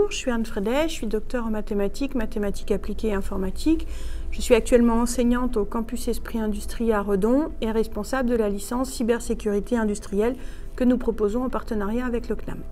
Bonjour, je suis Anne Frédet, je suis docteur en mathématiques, mathématiques appliquées et informatique. Je suis actuellement enseignante au campus Esprit Industrie à Redon et responsable de la licence cybersécurité industrielle que nous proposons en partenariat avec le CNAM.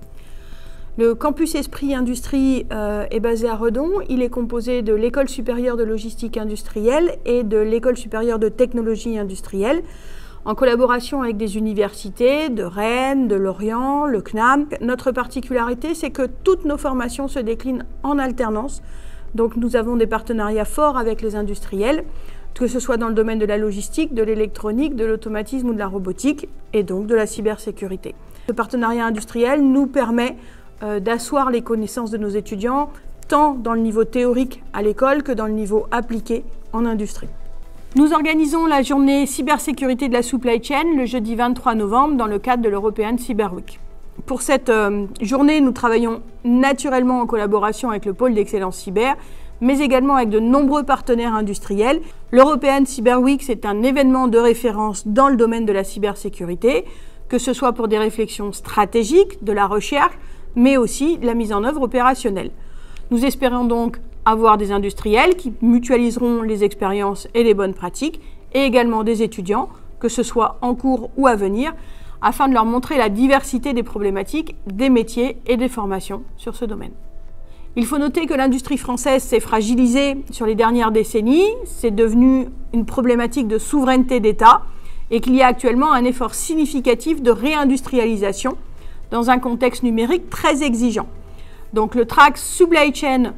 Le campus Esprit Industrie est basé à Redon. Il est composé de l'École supérieure de logistique industrielle et de l'École supérieure de technologie industrielle, en collaboration avec des universités de Rennes, de Lorient, le CNAM. Notre particularité, c'est que toutes nos formations se déclinent en alternance. Donc nous avons des partenariats forts avec les industriels, que ce soit dans le domaine de la logistique, de l'électronique, de l'automatisme ou de la robotique, et donc de la cybersécurité. Ce partenariat industriel nous permet d'asseoir les connaissances de nos étudiants, tant dans le niveau théorique à l'école que dans le niveau appliqué en industrie. Nous organisons la journée cybersécurité de la supply chain le jeudi 23 novembre dans le cadre de l'European Cyber Week. Pour cette journée, nous travaillons naturellement en collaboration avec le pôle d'excellence cyber, mais également avec de nombreux partenaires industriels. L'European Cyber Week, c'est un événement de référence dans le domaine de la cybersécurité, que ce soit pour des réflexions stratégiques, de la recherche, mais aussi de la mise en œuvre opérationnelle. Nous espérons donc avoir des industriels qui mutualiseront les expériences et les bonnes pratiques, et également des étudiants, que ce soit en cours ou à venir, afin de leur montrer la diversité des problématiques, des métiers et des formations sur ce domaine. Il faut noter que l'industrie française s'est fragilisée sur les dernières décennies, c'est devenu une problématique de souveraineté d'État, et qu'il y a actuellement un effort significatif de réindustrialisation dans un contexte numérique très exigeant. Donc le track Supply Chain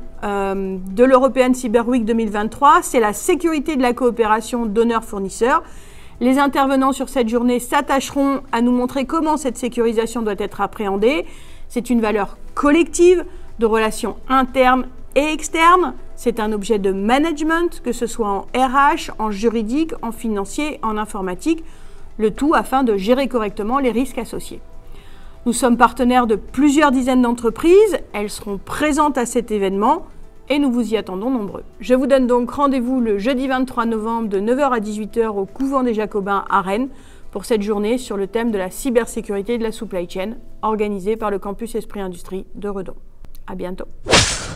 de l'European Cyber Week 2023, c'est la sécurité de la coopération donneurs-fournisseurs. Les intervenants sur cette journée s'attacheront à nous montrer comment cette sécurisation doit être appréhendée. C'est une valeur collective de relations internes et externes. C'est un objet de management, que ce soit en RH, en juridique, en financier, en informatique, le tout afin de gérer correctement les risques associés. Nous sommes partenaires de plusieurs dizaines d'entreprises, elles seront présentes à cet événement et nous vous y attendons nombreux. Je vous donne donc rendez-vous le jeudi 23 novembre de 9 h à 18 h au Couvent des Jacobins à Rennes pour cette journée sur le thème de la cybersécurité de la supply chain organisée par le campus Esprit Industrie de Redon. À bientôt.